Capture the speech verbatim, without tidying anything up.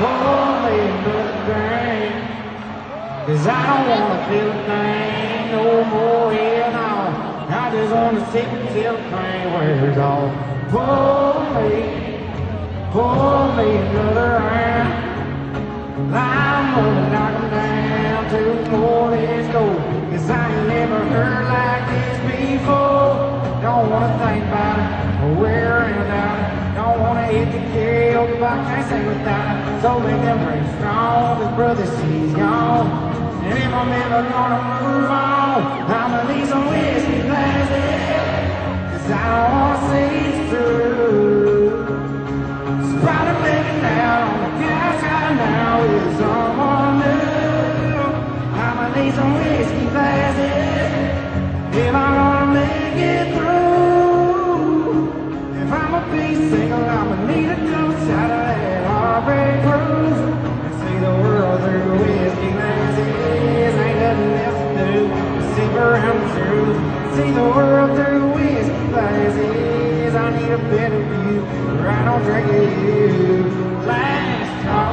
pour me another drink, 'cause I don't wanna feel a thing no more, yeah, no. I just wanna sit until the train wears off. Pour me, pour me another round. I'm gonna knock 'em down two more, let's go. 'Cause I ain't never heard like this before. Don't wanna think about it, or wear around about it. Don't wanna hit the karaoke, but I can't sing without it. So make them drink strong, 'cause brother, she's gone. And if I'm ever gonna move on, I'ma need some whiskey glasses, 'cause I don't wanna see it's true. So probably living out on the couch right now with someone new. I'ma need some whiskey glasses if I'm gonna make it through. If I'm a be single, I'ma need a dose out of that heartbreak cruise. And see the world through whiskey glasses, ain't nothing else to do but sit around the truth. See the world through whiskey glasses, I need a better view, or I don't drink it.